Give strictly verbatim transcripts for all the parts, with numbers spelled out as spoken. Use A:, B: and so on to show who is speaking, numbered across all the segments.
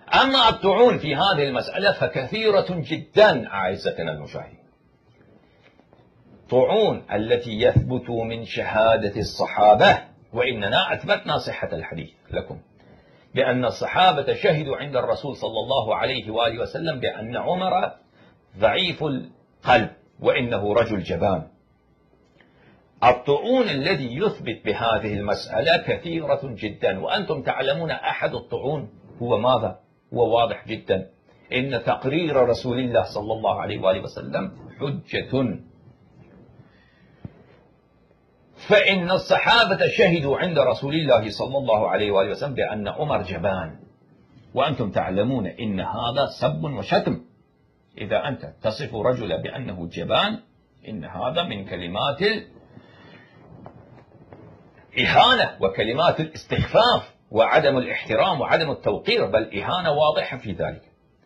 A: أما الطعون في هذه المسألة فكثيرة جدا أعزتنا المشاهدين. طعون التي يثبت من شهادة الصحابة، وإننا أثبتنا صحة الحديث لكم بأن الصحابة شهدوا عند الرسول صلى الله عليه وآله وسلم بأن عمر ضعيف القلب وإنه رجل جبان. الطعون الذي يثبت بهذه المسألة كثيرة جدا، وأنتم تعلمون أحد الطعون هو ماذا؟ هو واضح جدا، إن تقرير رسول الله صلى الله عليه وآله وسلم حجة. فإن الصحابة شهدوا عند رسول الله صلى الله عليه وآله وسلم بأن عمر جبان، وأنتم تعلمون إن هذا سب وشتم. إذا أنت تصف رجل بأنه جبان إن هذا من كلمات الإهانة وكلمات الاستخفاف وعدم الاحترام وعدم التوقير، بل إهانة واضحة في ذلك.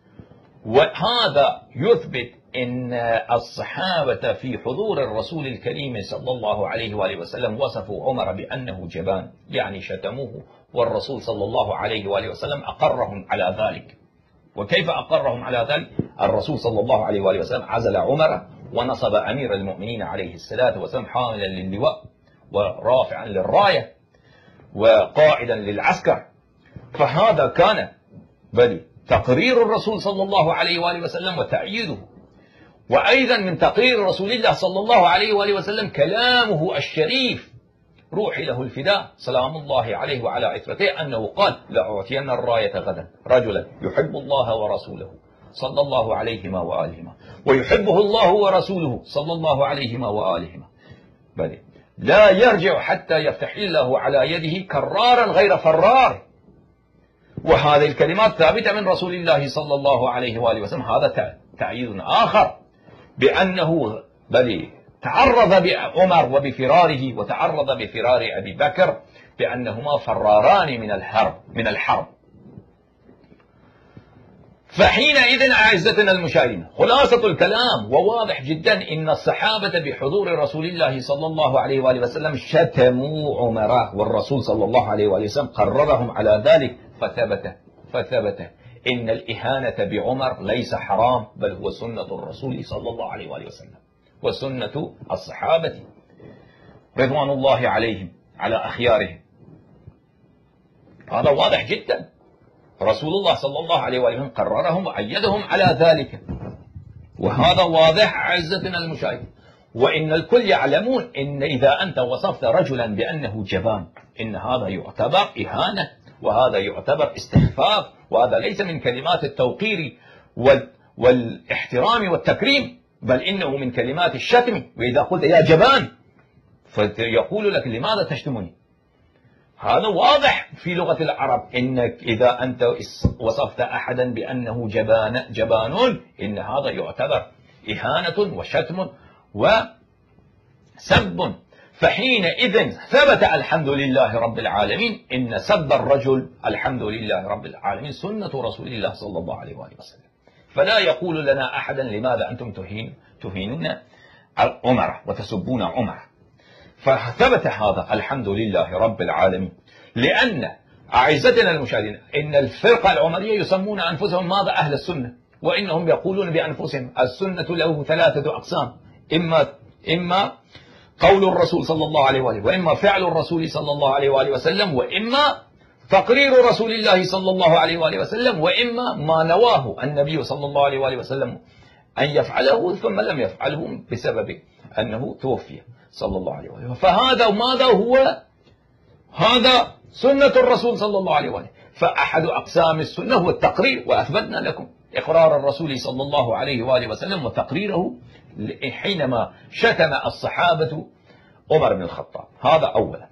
A: وهذا يثبت أن الصحابة في حضور الرسول الكريم صلى الله عليه وآله وسلم وصفوا عمر بأنه جبان، يعني شتموه، والرسول صلى الله عليه وآله وسلم أقرهم على ذلك. وكيف أقرهم على ذلك؟ الرسول صلى الله عليه وآله وسلم عزل عمر ونصب أمير المؤمنين عليه الصلاة والسلام حاملا للواء ورافعا للراية وقائدا للعسكر. فهذا كان بل تقرير الرسول صلى الله عليه وآله وسلم وتأييده. وأيضا من تقرير رسول الله صلى الله عليه وآله وسلم كلامه الشريف روحي له الفداء سلام الله عليه وعلى عترته، أنه قال لأعطين الراية غدا رجلا يحب الله ورسوله صلى الله عليهما وآلهما ويحبه الله ورسوله صلى الله عليهما وآلهما، بل لا يرجع حتى يفتح الله على يده كرارا غير فرار. وهذه الكلمات ثابتة من رسول الله صلى الله عليه وآله وسلم. هذا تأييد آخر بأنه بل تعرض بعمر وبفراره وتعرض بفرار أبي بكر بأنهما فراران من الحرب من الحرب. فحينئذ أعزتنا المشاهدين خلاصة الكلام وواضح جدا إن الصحابة بحضور رسول الله صلى الله عليه وآله وسلم شتموا عمر، والرسول صلى الله عليه وآله وسلم قررهم على ذلك. فثبت فثبت إن الإهانة بعمر ليس حرام، بل هو سنة الرسول صلى الله عليه وآله وسلم وسنة الصحابة رضوان الله عليهم على أخيارهم. هذا واضح جدا، رسول الله صلى الله عليه وآله وسلم قررهم وأيدهم على ذلك، وهذا واضح أعزتنا المشاهدين. وإن الكل يعلمون إن إذا أنت وصفت رجلا بأنه جبان إن هذا يعتبر إهانة، وهذا يعتبر استخفاف، وهذا ليس من كلمات التوقير والاحترام والتكريم، بل إنه من كلمات الشتم. وإذا قلت يا جبان فيقول لك لماذا تشتمني؟ هذا واضح في لغة العرب، إنك إذا أنت وصفت أحدا بأنه جبان جبان إن هذا يعتبر إهانة وشتم وسب. فحينئذ ثبت الحمد لله رب العالمين إن سب الرجل الحمد لله رب العالمين سنة رسول الله صلى الله عليه وآله وسلم. فلا يقول لنا أحدا لماذا أنتم تهين تهينون عمر وتسبون عمر. فثبت هذا الحمد لله رب العالمين، لأن أعزتنا المشاهدين إن الفرقة العمرية يسمون أنفسهم ماذا؟ أهل السنة، وإنهم يقولون بأنفسهم السنة له ثلاثة أقسام، إما إما قول الرسول صلى الله عليه وآله، وإما فعل الرسول صلى الله عليه وآله وسلم، وإما تقرير رسول الله صلى الله عليه وآله وسلم، وإما ما نواه النبي صلى الله عليه وآله وسلم أن يفعله ثم لم يفعله بسبب أنه توفي صلى الله عليه وآله. فهذا ماذا هو؟ هذا سنة الرسول صلى الله عليه وآله. فأحد أقسام السنة هو التقرير، وأثبتنا لكم إقرار الرسول صلى الله عليه وآله وسلم وتقريره حينما شتم الصحابة عمر بن الخطاب. هذا أولا.